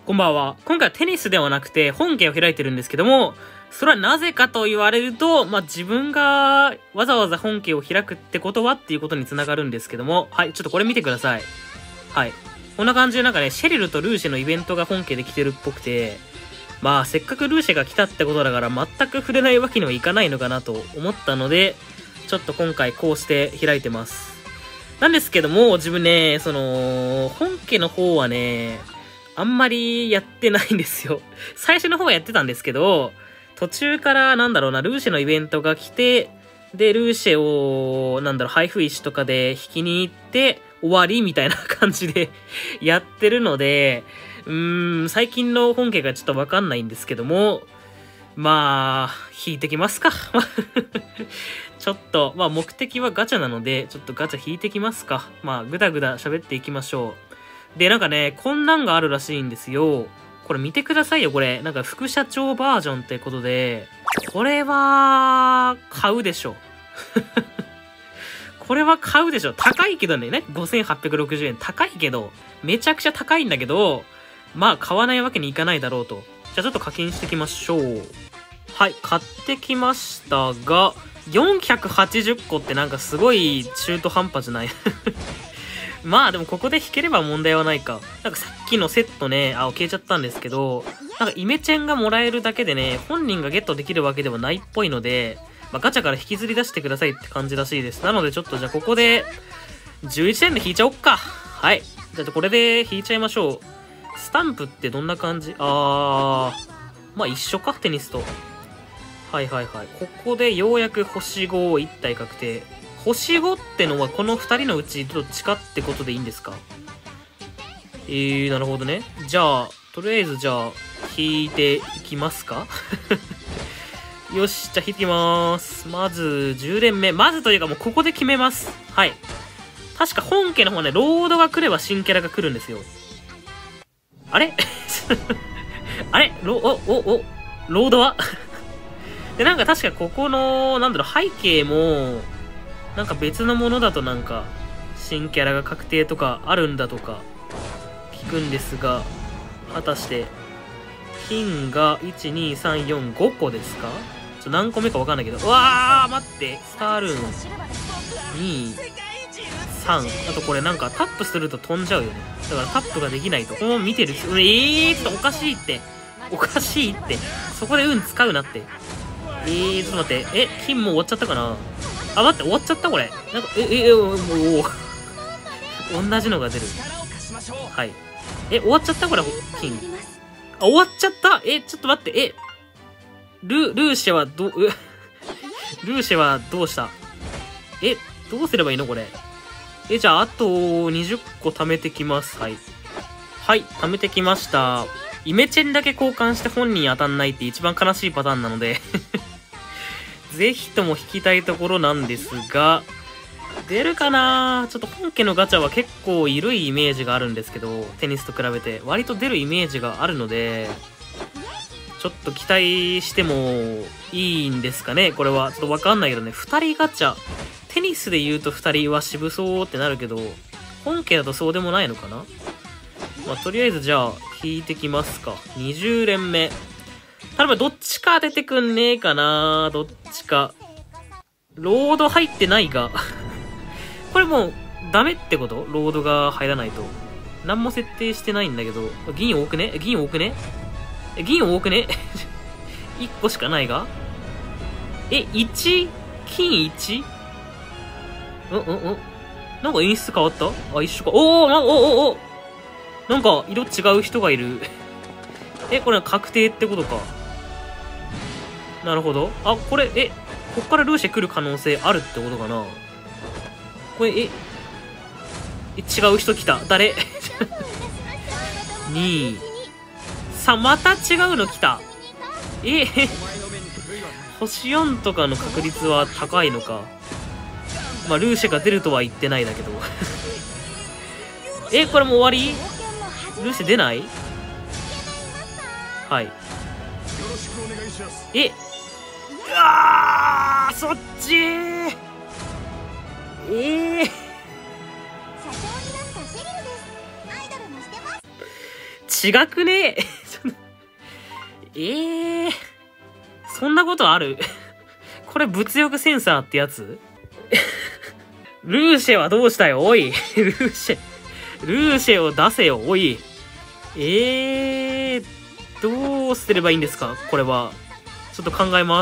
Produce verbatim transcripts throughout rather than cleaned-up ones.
こんばんは。今回はテニスではなくて本家を開いてるんですけども、それはなぜかと言われると、まあ、自分がわざわざ本家を開くってことはっていうことにつながるんですけども、はい、ちょっとこれ見てください。はい。こんな感じでなんかね、シェリルとルーシェのイベントが本家で来てるっぽくて、まあ、せっかくルーシェが来たってことだから全く触れないわけにはいかないのかなと思ったので、ちょっと今回こうして開いてます。なんですけども、自分ね、その、本家の方はね、あんまりやってないんですよ。最初の方はやってたんですけど、途中からなんだろうな、ルーシェのイベントが来て、で、ルーシェを、なんだろう、配布石とかで引きに行って、終わりみたいな感じでやってるので、うーん、最近の本家がちょっとわかんないんですけども、まあ、引いてきますか。ちょっと、まあ目的はガチャなので、ちょっとガチャ引いてきますか。まあ、ぐだぐだ喋っていきましょう。で、なんかね、こんなんがあるらしいんですよ。これ見てくださいよ、これ。なんか副社長バージョンってことで、これは、買うでしょ。これは買うでしょ。高いけどね、ね、ごせんはっぴゃくろくじゅうえん。高いけど、めちゃくちゃ高いんだけど、まあ買わないわけにいかないだろうと。じゃあちょっと課金していきましょう。はい、買ってきましたが、よんひゃくはちじゅっこってなんかすごい中途半端じゃないまあでもここで引ければ問題はないか。なんかさっきのセットね、あ、消えちゃったんですけど、なんかイメチェンがもらえるだけでね、本人がゲットできるわけではないっぽいので、まあ、ガチャから引きずり出してくださいって感じらしいです。なのでちょっとじゃあここで、じゅういちえんで引いちゃおっか。はい。じゃあこれで引いちゃいましょう。スタンプってどんな感じ？あー、まあ一緒か、テニスと。はいはいはい。ここでようやく星ごをいち体確定。星ごってのはこのふたりのうちどっちかってことでいいんですか？えー、なるほどね。じゃあ、とりあえずじゃあ、引いていきますかよし、じゃあ引いてきまーす。まず、じゅう連目。まずというかもうここで決めます。はい。確か本家の方ね、ロードが来れば新キャラが来るんですよ。あれあれロ、お、お、お、ロードはで、なんか確かここの、なんだろう、背景も、なんか別のものだとなんか、新キャラが確定とかあるんだとか、聞くんですが、果たして、金がいち、に、さん、よん、ごこですか？ちょ、何個目かわかんないけど、うわー、待って、スタールーン、に、さん、あとこれなんかタップすると飛んじゃうよね。だからタップができないと。このまま見てる。えー、ちょっとおかしいって。おかしいって。そこで運使うなって。えー、ちょっと待って。え、金も終わっちゃったかな？あ、待って、終わっちゃったこれ。なんか、え、え、もう、同じのが出る。はい。え、終わっちゃったこれ、金。あ、終わっちゃったえ、ちょっと待って。え、ル、ルーシェはど、う、ルーシェはどうした？え、どうすればいいのこれ。え、じゃあ、あとにじゅっこ貯めてきます。はい。はい、貯めてきました。イメチェンだけ交換して本人当たんないって一番悲しいパターンなのでぜひとも引きたいところなんですが、出るかな？ちょっと本家のガチャは結構緩いイメージがあるんですけど、テニスと比べて割と出るイメージがあるので、ちょっと期待してもいいんですかねこれは。ちょっとわかんないけどね。ふたりガチャ。テニスで言うとふたりは渋そうってなるけど、本家だとそうでもないのかな？まあ、とりあえずじゃあ、引いてきますか。にじゅう連目。例えばどっちか出てくんねえかな？どっちか。ロード入ってないが。これもう、ダメってこと？ロードが入らないと。何も設定してないんだけど。銀多くね？銀多くね？え、銀多くね？いっこしかないが？え、いち？ 金 いち？ うんうんうん。なんか演出変わった？あ、一緒か。おー、な、おおおなんか色違う人がいる。え、これは確定ってことか。なるほど。あ、これ、え、こっからルーシェ来る可能性あるってことかな。これ、え、え、違う人来た。誰に、さ、また違うの来た。え、星よんとかの確率は高いのか。まあ、ルーシェが出るとは言ってないだけど。え、これもう終わり？ルーシェ出ない？はい。え、うわー、そっちー。えー。 違くねええー、そんなことあるこれ物欲センサーってやつルーシェはどうしたよ、おいルーシェ、ルーシェを出せよ、おい。えー、どうすればいいんですかこれは。ちょっと考えます。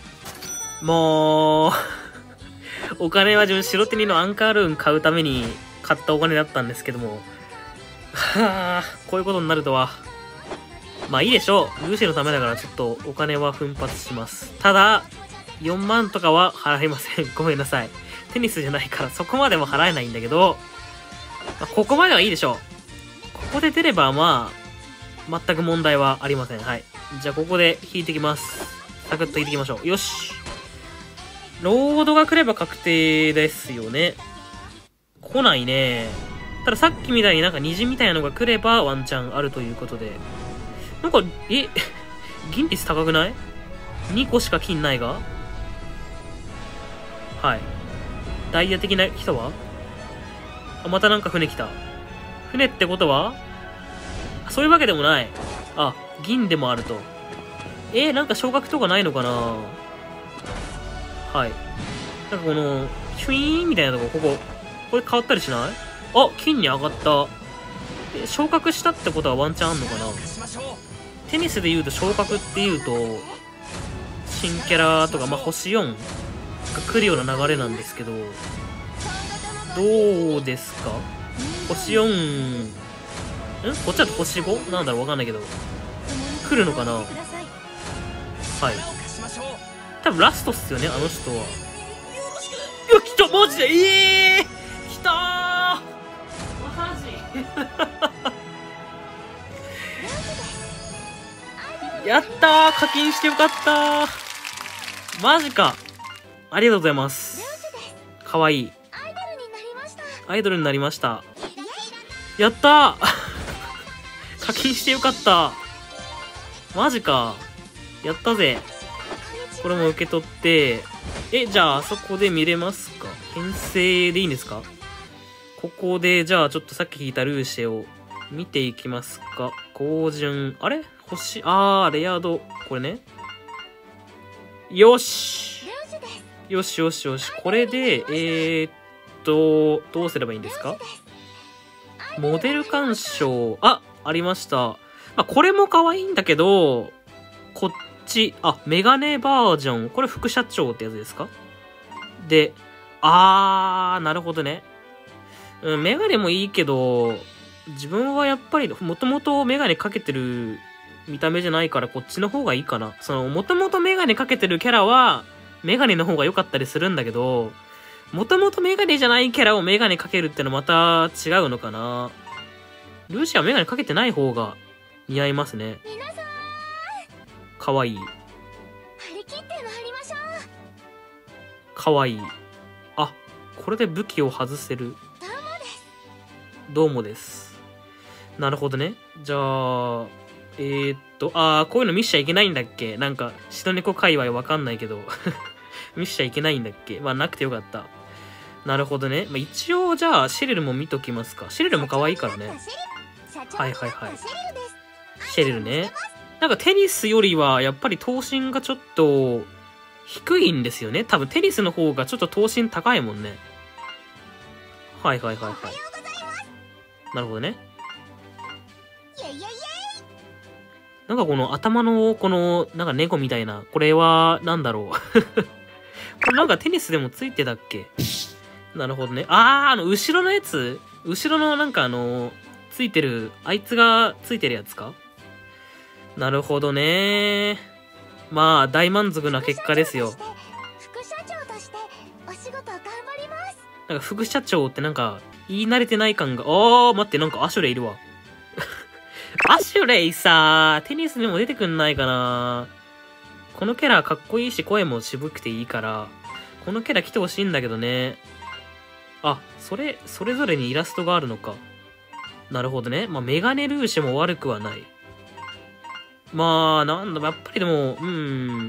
もう、お金は自分白手にのアンカールーン買うために買ったお金だったんですけども。はぁ、こういうことになるとは。まあいいでしょう。ルーシェのためだからちょっとお金は奮発します。ただ、よんまんとかは払いません。ごめんなさい。テニスじゃないからそこまでも払えないんだけど、まあ、ここまではいいでしょう。ここで出ればまあ、全く問題はありません。はい。じゃあここで引いてきます。サクッと引いていきましょう。よし。ロードが来れば確定ですよね。来ないね。たださっきみたいになんか虹みたいなのが来ればワンチャンあるということで。なんか、え、銀率高くない ?に 個しか金ないがはい。ダイヤ的な人はあ、またなんか船来た。船ってことはそういうわけでもない。あ、銀でもあると。えー、なんか昇格とかないのかなはい。なんかこの、ヒュイーンみたいなとこ、ここ。これ変わったりしないあ、金に上がった。え、昇格したってことはワンチャンあんのかなテニスで言うと昇格って言うと、新キャラとか、まあ、星よんが来るような流れなんですけど、どうですか星よん、んこっちだと星 ご? なんだろうわかんないけど。来るのかなはい。多分ラストっすよね、あの人は。いや、来たマジでええー、来たーマジやったー課金してよかったーマジかありがとうございます。かわいい。アイドルになりました。やったー課金してよかった。マジか。やったぜ。これも受け取って、え、じゃああそこで見れますか編成でいいんですかここで、じゃあちょっとさっき引いたルーシェを見ていきますか。高順。あれ星、あー、レア度。これね。よしよしよしよし。これで、えーっと、どうすればいいんですかモデル鑑賞。あ、ありました。まあ、これも可愛いんだけど、こっち、あ、メガネバージョン。これ副社長ってやつですかで、あー、なるほどね。うん、メガネもいいけど、自分はやっぱり、もともとメガネかけてる見た目じゃないからこっちの方がいいかな。その、もともとメガネかけてるキャラは、メガネの方が良かったりするんだけど、もともとメガネじゃないキャラをメガネかけるってのまた違うのかな。ルーシアはメガネかけてない方が似合いますね。かわいい。かわいい。あ、これで武器を外せる。どうもです。なるほどね。じゃあ、えー、っと、あー、こういうの見しちゃいけないんだっけなんか、白猫界隈わかんないけど。見しちゃいけないんだっけまあ、なくてよかった。なるほどね。まあ、一応、じゃあ、シェレルも見ときますか。シェレルも可愛いからね。はいはいはい。シェレルね。なんかテニスよりは、やっぱり頭身がちょっと、低いんですよね。多分テニスの方がちょっと頭身高いもんね。はいはいはいはい。なるほどね。なんかこの頭の、この、なんか猫みたいな、これは、なんだろう。これなんかテニスでもついてたっけなるほどね。あー、あの、後ろのやつ後ろのなんかあの、ついてる、あいつがついてるやつかなるほどね。まあ、大満足な結果ですよ。なんか副社長ってなんか、言い慣れてない感が、あー、待って、なんかアシュレイいるわ。アシュレイさー、テニスでも出てくんないかな。このキャラかっこいいし、声も渋くていいから、このキャラ来てほしいんだけどね。あ、それ、それぞれにイラストがあるのか。なるほどね。まあ、メガネルーシェも悪くはない。まあ、なんだ、やっぱりでも、うん、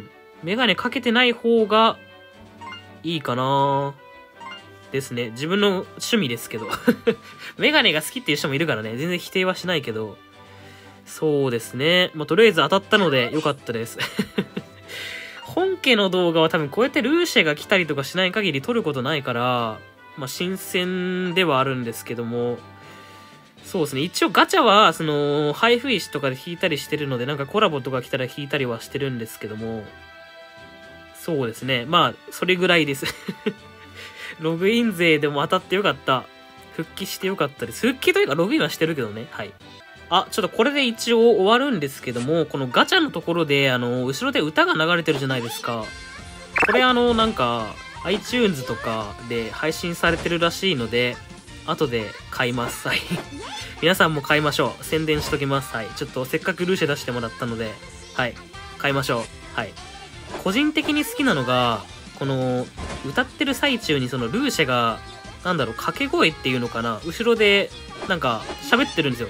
メガネかけてない方がいいかな。ですね。自分の趣味ですけど。メガネが好きっていう人もいるからね。全然否定はしないけど。 そうですね。まあ、とりあえず当たったのでよかったです。本家の動画は多分こうやってルーシェが来たりとかしない限り撮ることないから、まあ、新鮮ではあるんですけども、そうですね。一応ガチャは、その、配布石とかで引いたりしてるので、なんかコラボとか来たら引いたりはしてるんですけども、そうですね。まあ、それぐらいです。ログイン勢でも当たってよかった。復帰してよかったです。復帰というかログインはしてるけどね。はい。あ、ちょっとこれで一応終わるんですけども、このガチャのところで、あの、後ろで歌が流れてるじゃないですか。これあの、なんか、iTunes とかで配信されてるらしいので、後で買います。はい。皆さんも買いましょう。宣伝しときます。はい。ちょっとせっかくルーシェ出してもらったので、はい。買いましょう。はい。個人的に好きなのが、この、歌ってる最中にそのルーシェが、なんだろう、掛け声っていうのかな、後ろで、なんか、喋ってるんですよ。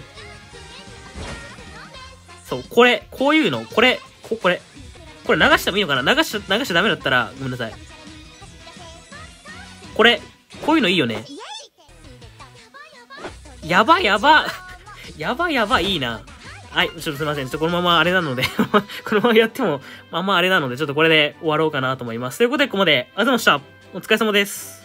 そう、これ、こういうの、これ、こ、これ、これ流してもいいのかな、流しちゃ、流しちゃダメだったら、ごめんなさい。これ、こういうのいいよね。やばやばやばやばいいな。はい、ちょっとすいません。ちょっとこのままあれなので、このままやっても、まあまああれなので、ちょっとこれで終わろうかなと思います。ということで、ここまで、ありがとうございました。お疲れ様です。